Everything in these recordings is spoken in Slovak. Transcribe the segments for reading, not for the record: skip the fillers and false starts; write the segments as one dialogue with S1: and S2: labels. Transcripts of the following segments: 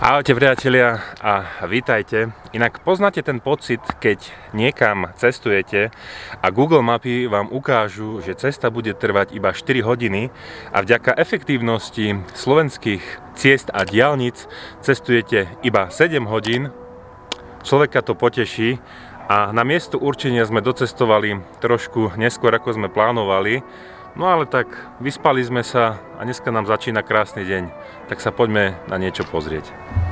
S1: Ahojte priatelia a vítajte. Inak poznáte ten pocit, keď niekam cestujete a Google mapy vám ukážu, že cesta bude trvať iba 4 hodiny a vďaka efektívnosti slovenských ciest a diaľnic cestujete iba 7 hodín. Človeka to poteší a na miesto určenia sme docestovali trošku neskôr, ako sme plánovali. No ale tak vyspali sme sa a dneska nám začína krásny deň, tak sa poďme na niečo pozrieť.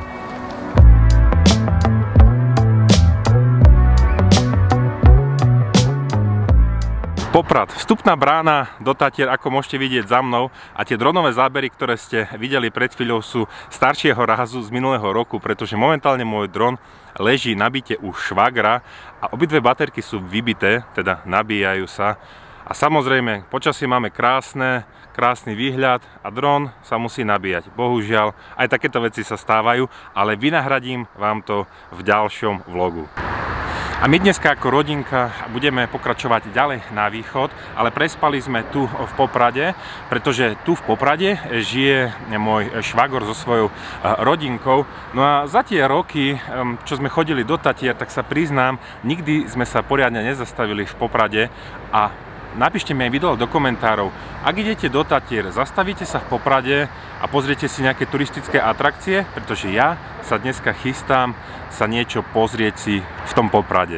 S1: Poprad, vstupná brána do Tatier, ako môžete vidieť za mnou, a tie dronové zábery, ktoré ste videli pred chvíľou, sú staršieho rázu z minulého roku, pretože momentálne môj dron leží na byte u švagra a obidve baterky sú vybité, teda nabíjajú sa. A samozrejme, počasie máme krásny výhľad a dron sa musí nabíjať. Bohužiaľ, aj takéto veci sa stávajú, ale vynahradím vám to v ďalšom vlogu. A my dneska ako rodinka budeme pokračovať ďalej na východ, ale prespali sme tu v Poprade, pretože tu v Poprade žije môj švagor so svojou rodinkou. No a za tie roky, čo sme chodili do Tatier, tak sa priznám, nikdy sme sa poriadne nezastavili v Poprade a napíšte mi aj video do komentárov. Ak idete do Tatier, zastavíte sa v Poprade a pozriete si nejaké turistické atrakcie, pretože ja sa dneska chystám sa niečo pozrieť si v tom Poprade.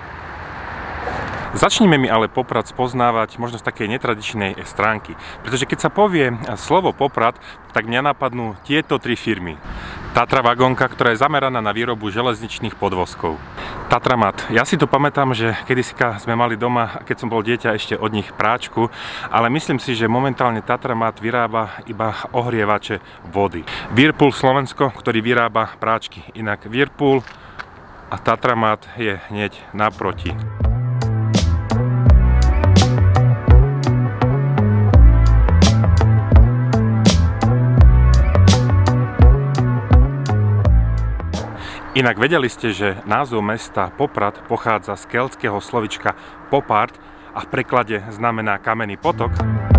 S1: Začnime mi ale Poprad spoznávať možno z takej netradičnej stránky, pretože keď sa povie slovo Poprad, tak mňa napadnú tieto tri firmy. Tatra Vagonka, ktorá je zameraná na výrobu železničných podvozkov. Tatramat. Ja si to pamätám, že kedysi sme mali doma, keď som bol dieťa, ešte od nich práčku, ale myslím si, že momentálne Tatramat vyrába iba ohrievače vody. Whirlpool Slovensko, ktorý vyrába práčky. Inak Whirlpool a Tatramat je hneď naproti. Inak vedeli ste, že názov mesta Poprad pochádza z keltského slovička popart a v preklade znamená kamenný potok?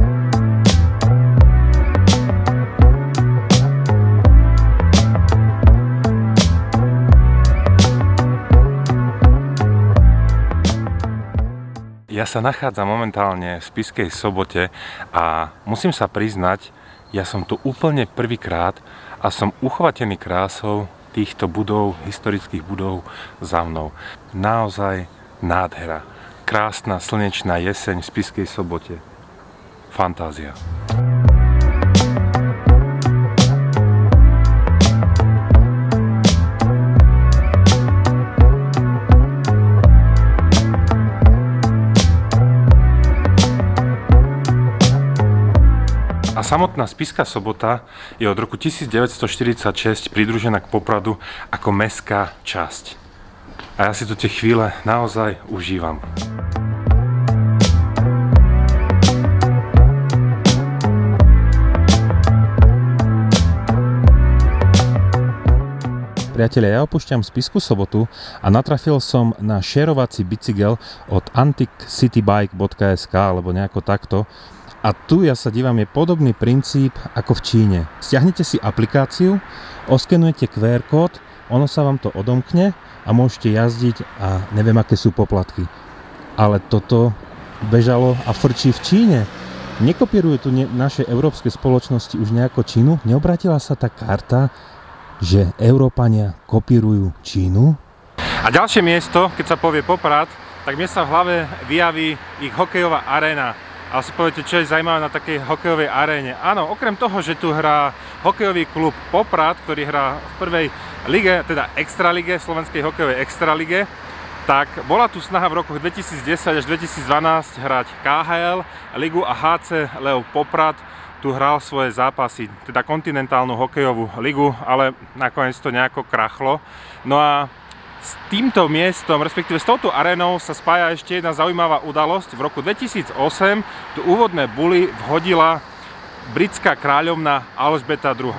S1: Ja sa nachádzam momentálne v Spišskej Sobote a musím sa priznať, ja som tu úplne prvýkrát a som uchvatený krásou týchto budov, historických budov za mnou. Naozaj nádhera. Krásna slnečná jeseň v Spišskej Sobote. Fantázia. A samotná Spišská Sobota je od roku 1946 pridružená k Popradu ako mestská časť. A ja si tu tie chvíle naozaj užívam. Priatelia, ja opúšťam Spišskú Sobotu a natrafil som na šerovací bicykel od anticcitybike.sk alebo nejako takto. A tu ja sa dívam, je podobný princíp ako v Číne. Stiahnete si aplikáciu, oskenujete QR kód, ono sa vám to odomkne a môžete jazdiť a neviem, aké sú poplatky. Ale toto bežalo a frčí v Číne. Nekopírujú tu naše európske spoločnosti už nejako Čínu? Neobratila sa tá karta, že Európania kopírujú Čínu? A ďalšie miesto, keď sa povie Poprad, tak mne sa v hlave vyjaví ich hokejová aréna. Ale si poviete, čo je zaujímavé na takej hokejovej aréne. Áno, okrem toho, že tu hrá hokejový klub Poprad, ktorý hrá v prvej lige, teda extralige, slovenskej hokejovej extralige, tak bola tu snaha v rokoch 2010 až 2012 hrať KHL ligu a HC Lev Poprad tu hral svoje zápasy, teda kontinentálnu hokejovú ligu, ale nakoniec to nejako krachlo. No a s týmto miestom, respektíve s touto arénou sa spája ešte jedna zaujímavá udalosť. V roku 2008 tu úvodné buly vhodila britská kráľovna Alžbeta II.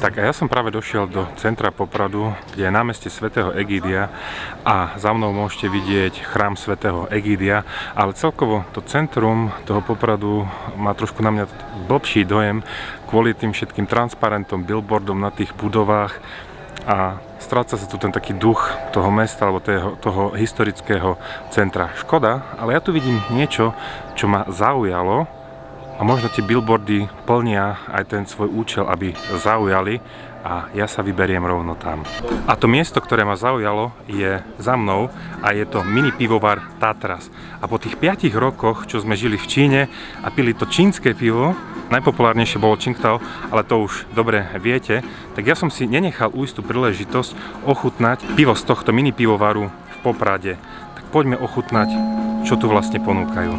S1: Tak a ja som práve došiel do centra Popradu, kde je námestie svätého Egídia a za mnou môžete vidieť chrám svätého Egídia, ale celkovo to centrum toho Popradu má trošku na mňa blbší dojem kvôli tým všetkým transparentom, billboardom na tých budovách a stráca sa tu ten taký duch toho mesta alebo toho historického centra. Škoda, ale ja tu vidím niečo, čo ma zaujalo. A možno tie billboardy plnia aj ten svoj účel, aby zaujali a ja sa vyberiem rovno tam. A to miesto, ktoré ma zaujalo, je za mnou a je to mini pivovar Tatras. A po tých 5 rokoch, čo sme žili v Číne a pili to čínske pivo, najpopulárnejšie bolo Tsingtao, ale to už dobre viete, tak ja som si nenechal ujsť tú príležitosť ochutnať pivo z tohto mini pivovaru v Poprade. Tak poďme ochutnať, čo tu vlastne ponúkajú.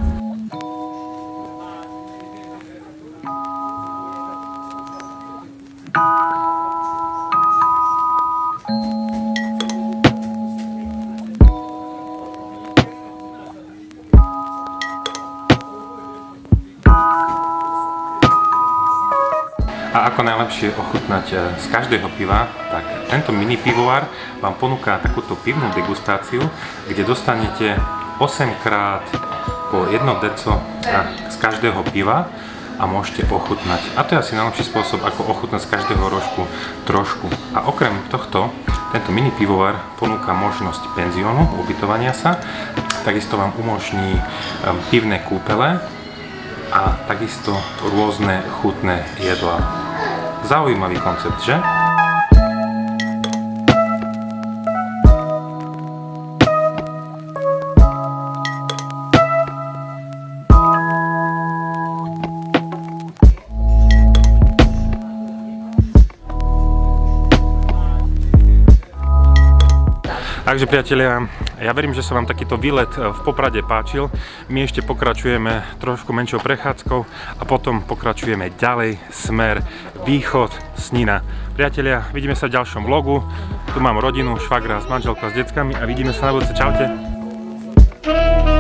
S1: A ako najlepšie ochutnať z každého piva, tak tento mini pivovar vám ponúka takúto pivnú degustáciu, kde dostanete 8 krát po 1 deco z každého piva a môžete ochutnať. A to je asi najlepší spôsob, ako ochutnať z každého rožku trošku. A okrem tohto, tento mini pivovar ponúka možnosť penziónu, ubytovania sa, takisto vám umožní pivné kúpele a takisto rôzne chutné jedlá. Zaujímavý koncept, že? Takže priatelia, ja verím, že sa vám takýto výlet v Poprade páčil. My ešte pokračujeme trošku menšou prechádzkou a potom pokračujeme ďalej smer východ Snina. Priatelia, vidíme sa v ďalšom vlogu. Tu mám rodinu, švagra s manželkou, s deckami a vidíme sa na budúce. Čaute.